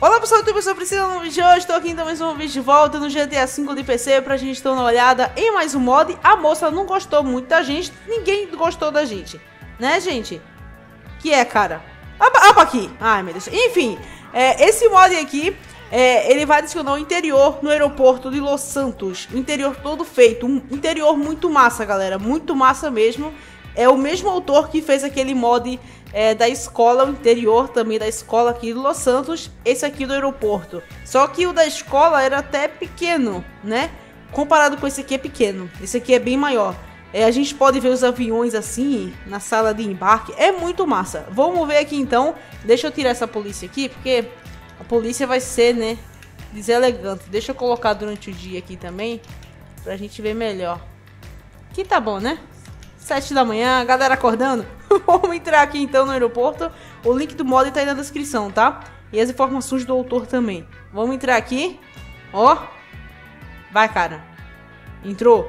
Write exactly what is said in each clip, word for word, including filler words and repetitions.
Olá pessoal, eu sou a Priscila no vídeo de hoje, estou aqui então mais uma vez de volta no G T A cinco de P C pra gente dar uma olhada em mais um mod. A moça não gostou muito da gente, ninguém gostou da gente, né gente? Que é, cara? Opa aqui! Ai meu Deus, enfim, é, esse mod aqui, é, ele vai adicionar o interior no aeroporto de Los Santos. O interior todo feito, um interior muito massa galera, muito massa mesmo. É o mesmo autor que fez aquele mod é, da escola, o interior também da escola aqui de Los Santos, esse aqui do aeroporto. Só que o da escola era até pequeno, né? Comparado com esse aqui é pequeno, esse aqui é bem maior. É, a gente pode ver os aviões assim, na sala de embarque, é muito massa. Vamos ver aqui então, deixa eu tirar essa polícia aqui, porque a polícia vai ser, né, deselegante. Deixa eu colocar durante o dia aqui também, pra gente ver melhor. Aqui tá bom, né? sete da manhã, galera acordando. Vamos entrar aqui então no aeroporto. O link do mod tá aí na descrição, tá? E as informações do autor também. Vamos entrar aqui. Ó. Vai, cara. Entrou.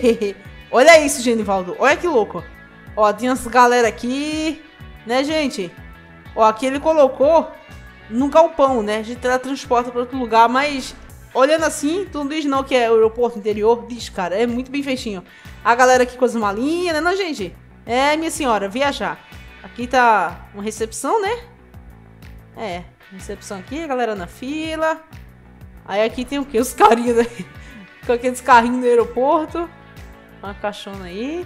Olha isso, Genivaldo. Olha que louco. Ó, tem umas galera aqui. Né, gente? Ó, aqui ele colocou num galpão, né? De teletransporta para outro lugar, mas... olhando assim, tu não diz não que é o aeroporto interior. Diz, cara, é muito bem feitinho. A galera aqui com as malinhas, né, não, gente? É, minha senhora, viajar. Aqui tá uma recepção, né? É, recepção aqui, a galera na fila. Aí aqui tem o quê? Os carinhos, né? Com aqueles carrinhos no aeroporto. Uma caixona aí.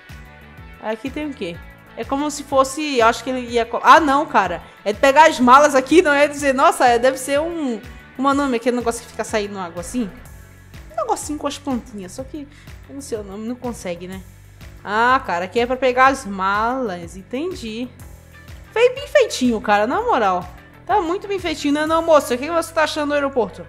Aí aqui tem o quê? É como se fosse, acho que ele ia... ah, não, cara. É de pegar as malas aqui, não é dizer, nossa, é, deve ser um... uma nome, aquele negócio que fica saindo água assim. Um negocinho com as plantinhas, só que eu não sei o nome, não consegue, né? Ah, cara, aqui é pra pegar as malas, entendi. Foi bem feitinho, cara, na moral. Tá muito bem feitinho, né, não, moça? O que você tá achando do aeroporto?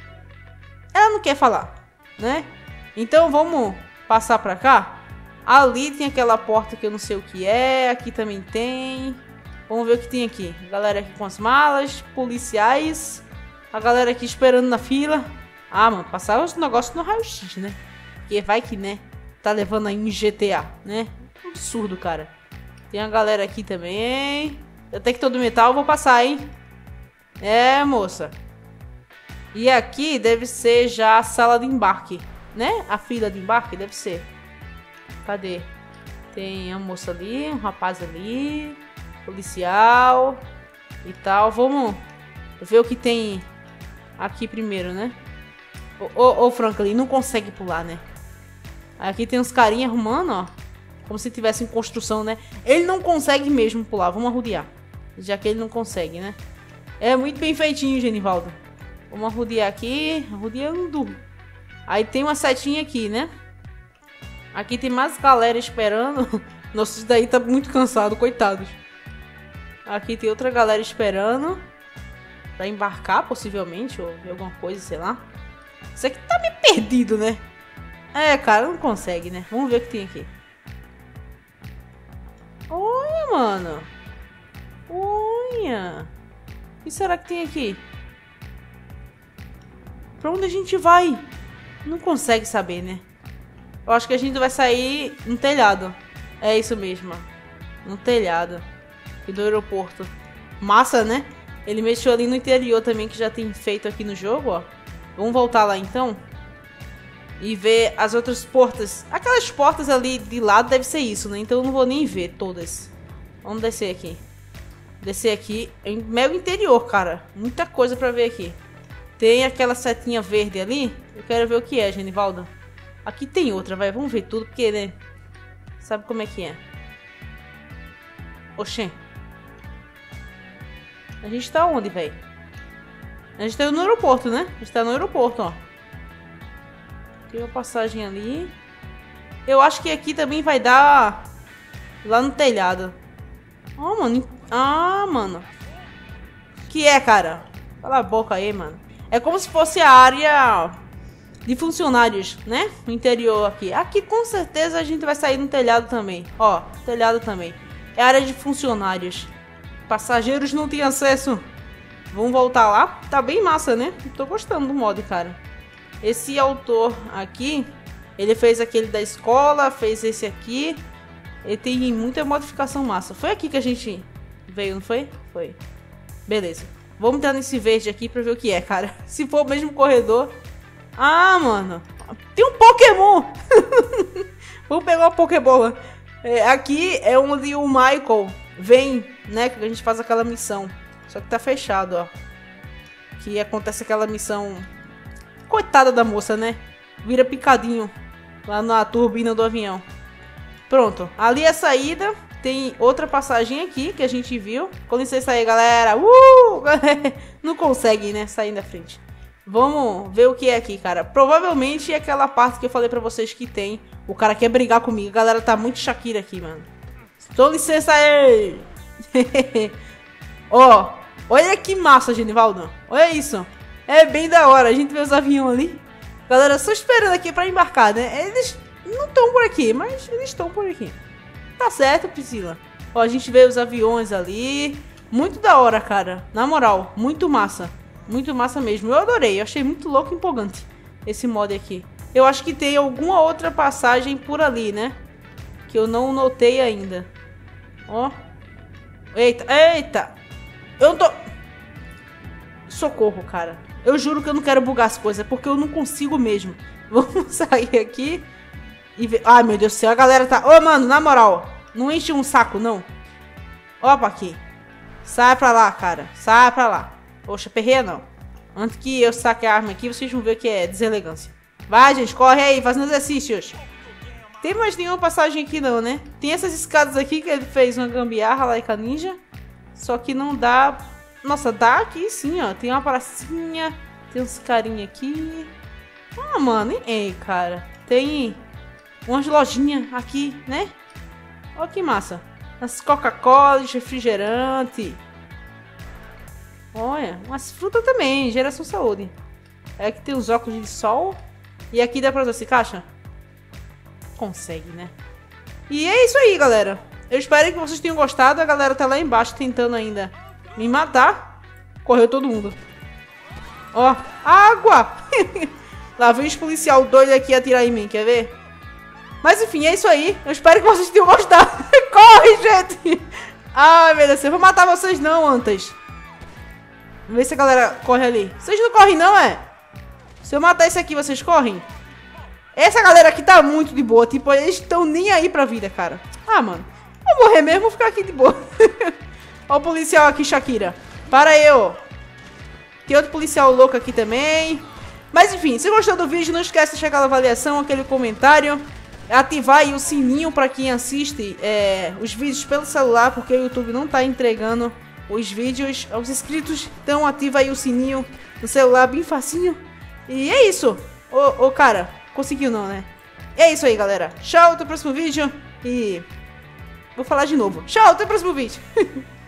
Ela não quer falar, né? Então vamos passar pra cá. Ali tem aquela porta que eu não sei o que é, aqui também tem. Vamos ver o que tem aqui. Galera aqui com as malas, policiais. A galera aqui esperando na fila. Ah, mano, passar os negócios no raio-x, né? Porque vai que, né? Tá levando aí um G T A, né? Absurdo, cara. Tem a galera aqui também. Até que todo metal eu vou passar, hein? É, moça. E aqui deve ser já a sala de embarque, né? A fila de embarque deve ser. Cadê? Tem a moça ali, um rapaz ali. Policial. E tal. Vamos ver o que tem... aqui primeiro, né? Ô, ô, ô, Franklin, não consegue pular, né? Aqui tem uns carinha arrumando, ó. Como se tivesse em construção, né? Ele não consegue mesmo pular. Vamos arrodear. Já que ele não consegue, né? É muito bem feitinho, Genivaldo. Vamos arrodear aqui. Arrodeando. Aí tem uma setinha aqui, né? Aqui tem mais galera esperando. Nossa, isso daí tá muito cansado, coitados. Aqui tem outra galera esperando. Pra embarcar, possivelmente, ou alguma coisa, sei lá. Isso aqui tá meio perdido, né? É, cara, não consegue, né? Vamos ver o que tem aqui. Olha, mano. Olha. O que será que tem aqui? Pra onde a gente vai? Não consegue saber, né? Eu acho que a gente vai sair no telhado. É isso mesmo. No telhado. E do aeroporto. Massa, né? Ele mexeu ali no interior também, que já tem feito aqui no jogo, ó. Vamos voltar lá, então. E ver as outras portas. Aquelas portas ali de lado deve ser isso, né? Então eu não vou nem ver todas. Vamos descer aqui. Descer aqui. É mega interior, cara. Muita coisa pra ver aqui. Tem aquela setinha verde ali. Eu quero ver o que é, Genivaldo. Aqui tem outra, vai. Vamos ver tudo, porque, né? Sabe como é que é. Oxê. A gente tá onde, velho? A gente tá no aeroporto, né? A gente tá no aeroporto, ó. Tem uma passagem ali. Eu acho que aqui também vai dar... lá no telhado. Ó, oh, mano. Ah, mano. Que é, cara? Cala a boca aí, mano. É como se fosse a área de funcionários, né? No interior aqui. Aqui, com certeza, a gente vai sair no telhado também. Ó, telhado também. É a área de funcionários. Passageiros não têm acesso. Vamos voltar lá. Tá bem massa, né? Tô gostando do mod, cara. Esse autor aqui, ele fez aquele da escola, fez esse aqui. Ele tem muita modificação massa. Foi aqui que a gente veio, não foi? Foi. Beleza. Vamos entrar nesse verde aqui pra ver o que é, cara. Se for o mesmo corredor... Ah, mano. Tem um Pokémon. Vamos pegar uma Pokébola. É, aqui é onde o Michael vem, né? Que a gente faz aquela missão. Só que tá fechado, ó. Que acontece aquela missão... Coitada da moça, né? Vira picadinho lá na turbina do avião. Pronto. Ali é a saída. Tem outra passagem aqui que a gente viu. Com licença aí, galera. Uh! Não consegue, né? Sair da frente. Vamos ver o que é aqui, cara. Provavelmente é aquela parte que eu falei pra vocês que tem. O cara quer brigar comigo. A galera tá muito Shakira aqui, mano. Com licença aí. Ó. Olha que massa, Genivaldo. Olha isso. É bem da hora. A gente vê os aviões ali. Galera, só esperando aqui pra embarcar, né? Eles não estão por aqui, mas eles estão por aqui. Tá certo, Priscila. Ó, a gente vê os aviões ali. Muito da hora, cara. Na moral, muito massa. Muito massa mesmo. Eu adorei. Eu achei muito louco e empolgante esse mod aqui. Eu acho que tem alguma outra passagem por ali, né? Que eu não notei ainda. Ó. Eita, eita. Eu não tô... Socorro, cara. Eu juro que eu não quero bugar as coisas, porque eu não consigo mesmo. Vamos sair aqui e ver... Ai, meu Deus do céu, a galera tá... Ô, mano, na moral, não enche um saco, não. Opa, aqui. Sai pra lá, cara. Sai pra lá. Poxa, perreia não. Antes que eu saque a arma aqui, vocês vão ver que é deselegância. Vai, gente, corre aí, fazendo exercícios. Tem mais nenhuma passagem aqui não, né? Tem essas escadas aqui que ele fez uma gambiarra lá em Ninja. Só que não dá... Nossa, dá aqui sim, ó. Tem uma pracinha. Tem uns carinha aqui. Ah, mano. Ei, cara. Tem umas lojinhas aqui, né? Olha que massa. As Coca-Cola, refrigerante. Olha, umas frutas também. Geração saúde. É que tem os óculos de sol. E aqui dá pra usar esse caixa? Consegue, né? E é isso aí, galera. Eu espero que vocês tenham gostado. A galera tá lá embaixo tentando ainda me matar. Correu todo mundo. Ó, água! Lá vem os policial doido aqui atirar em mim, quer ver? Mas enfim, é isso aí. Eu espero que vocês tenham gostado. Corre, gente! Ai, meu Deus, eu vou matar vocês não, antes. Vamos ver se a galera corre ali. Vocês não correm não, é? Se eu matar esse aqui, vocês correm? Essa galera aqui tá muito de boa. Tipo, eles estão nem aí pra vida, cara. Ah, mano. Vou morrer mesmo, vou ficar aqui de boa. Ó o policial aqui, Shakira. Para aí, ó. Tem outro policial louco aqui também. Mas enfim, se gostou do vídeo, não esquece de chegar na avaliação, aquele comentário. Ativar aí o sininho para quem assiste é, os vídeos pelo celular, porque o YouTube não tá entregando os vídeos aos inscritos. Então ativa aí o sininho no celular, bem facinho. E é isso. Ô, ô cara, conseguiu não, né? É isso aí, galera. Tchau, até o próximo vídeo. E vou falar de novo. Tchau, até o próximo vídeo.